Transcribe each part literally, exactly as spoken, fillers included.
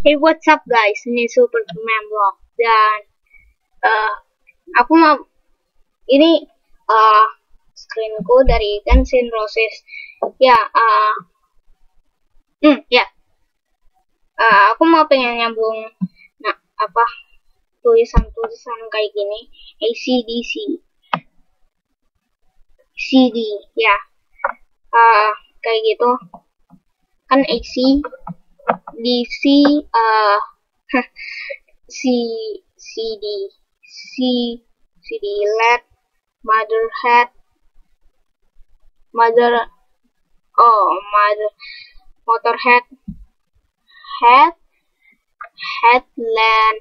Hey, what's up guys, ini Super Superman Vlog dan uh, aku mau ini uh, screenku dari Guns N' Roses ya. uh, hmm, ya uh, aku mau pengen nyambung nah apa tulisan-tulisan kayak gini, A C D C C D ya, uh, kayak gitu kan. A C D C uh, C C D C C D led mother head mother oh mother motorhead head headland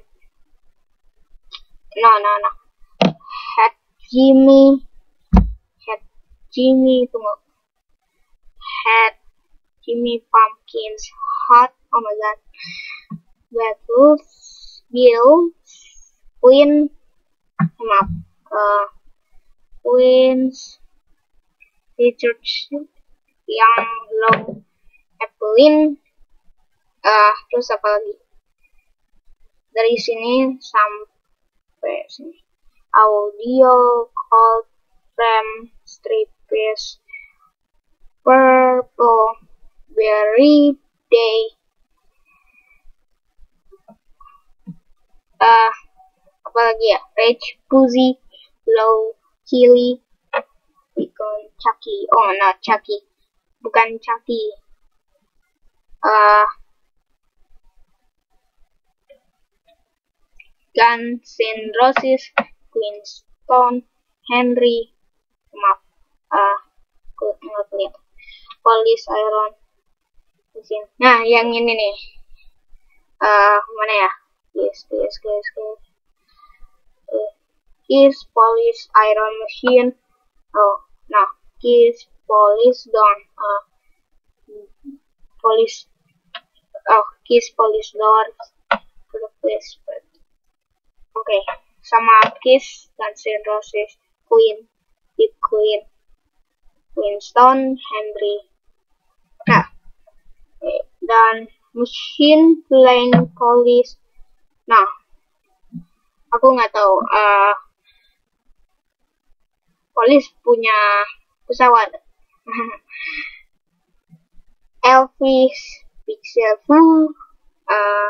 no no no head Jimmy head Jimmy tunggu head Jimmy Pumpkins hot, oh my god, Beatles, Bill, Queen, maaf, uh, Queens, Richard, yang Low, Evelyn, uh, terus apa lagi? Dari sini sampai sini, audio, cold, frame, stripes, purple, berry, day, uh, apa lagi ya, rage, pussy, low, chili, bukan Chucky, oh not Chucky, bukan Chucky, uh, Guns N' Roses, Queenstone, Henry, maaf, uh, aku nggak lihat, Police Iron. Nah, yang ini nih, uh, mana ya? Yes, yes, yes, yes. Uh, Kiss Police Iron Machine. Oh, no, Kiss Police Dawn. Uh, Police. Oh, Kiss Police Door. Please. Oke, okay. Sama Kiss, Guns N' Roses, Queen, Big Queen, Queenstone, Henry. Nah, dan Machine Plane Police. Nah, aku nggak tahu. Uh, Police punya pesawat. Elvis, Pixel Fu, uh,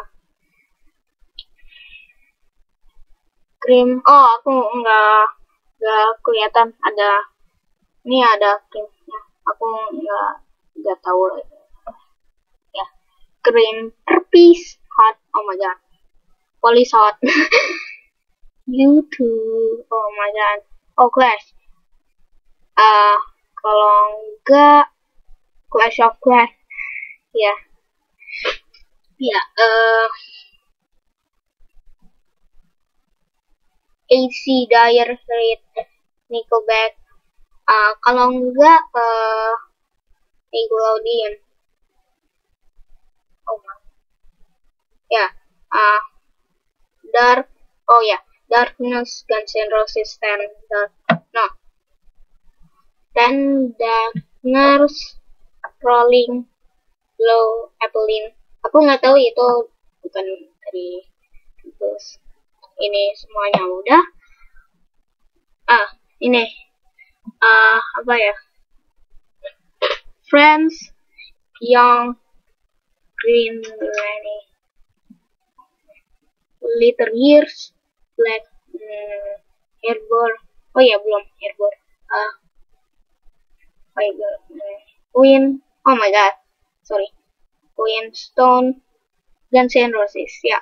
Cream. Oh, aku nggak nggak kelihatan ada. Ini ada Creamnya. Aku nggak nggak tahu. Green Herpes hot, oh my god, Police hot. YouTube, oh my god, oh Clash, uh, kalau enggak Clash of Clans, ya, yeah. ya, yeah, uh, A C Dire Straits, Nickelback, uh, kalau enggak uh, Nickelodeon. Oh ya, yeah. uh, Dark, oh ya, yeah. Darkness, Guns N' Roses, Ten, Dark, no, Ten Darkness, Rolling, Low, Evelyn. Aku nggak tahu itu bukan dari terus ini semuanya udah. Ah, ini, ah uh, apa ya? Friends, Young, Green, Granny, Later Years, Black, mm, Hairball, oh ya belum Hairball, ah, uh, Queen, oh my god, sorry, Queenstone, Guns N' Roses, ya, yeah.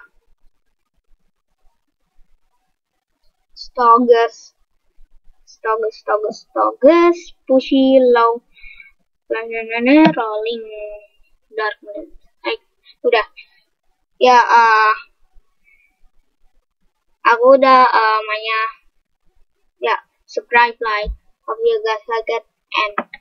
Stogges, Stogges, Stogges, Stogges, Pushy, Low, Rolling, Darkness. Udah ya, uh, aku udah uh, mainnya ya. Subscribe, like, hope you guys like it, and